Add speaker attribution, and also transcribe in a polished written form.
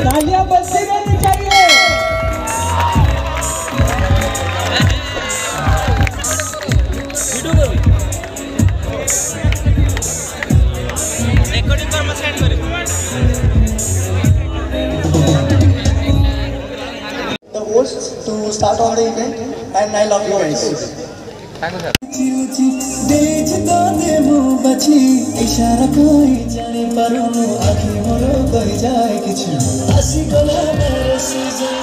Speaker 1: तालियां बजती रहनी चाहिए।
Speaker 2: The hosts to start on the event, and I love you guys.
Speaker 3: Thank you, sir.
Speaker 4: इशारा कोई जाने पर आँखें मोरो कोई जाए किछु आशी गला मेरे से